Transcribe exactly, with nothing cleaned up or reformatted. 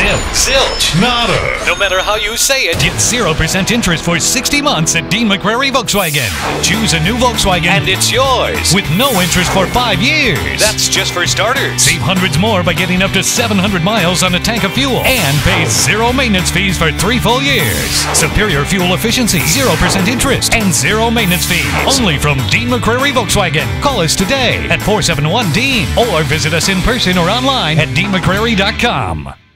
Zilch. Zilch. Nada. No matter how you say it. Get zero percent interest for sixty months at Dean McCrary Volkswagen. Choose a new Volkswagen. And it's yours. With no interest for five years. That's just for starters. Save hundreds more by getting up to seven hundred miles on a tank of fuel. And pay zero maintenance fees for three full years. Superior fuel efficiency, zero percent interest, and zero maintenance fees. Only from Dean McCrary Volkswagen. Call us today at four seven one D E A N or visit us in person or online at dean mccrary dot com.